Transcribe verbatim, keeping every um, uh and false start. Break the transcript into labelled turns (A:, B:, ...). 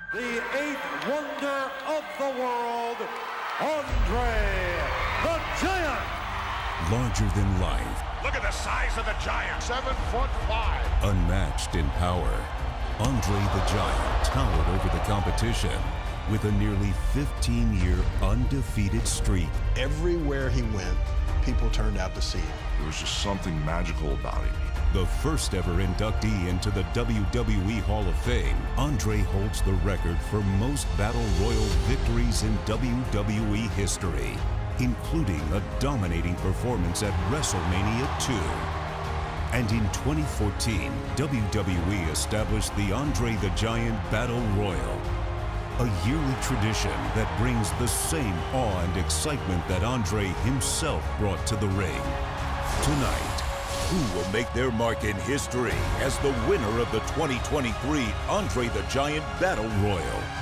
A: the eighth wonder of the world, Andre the Giant.
B: Larger than life.
C: Look at the size of the Giant. Seven foot five.
B: Unmatched in power. Andre the Giant towered over the competition with a nearly fifteen year undefeated streak.
D: Everywhere he went, people turned out to see him.
C: There was just something magical about him.
B: The first ever inductee into the W W E Hall of Fame, Andre holds the record for most Battle Royal victories in W W E history, including a dominating performance at WrestleMania two. And in twenty fourteen, W W E established the Andre the Giant Battle Royal, a yearly tradition that brings the same awe and excitement that Andre himself brought to the ring. Tonight, who will make their mark in history as the winner of the twenty twenty-three Andre the Giant Battle Royal?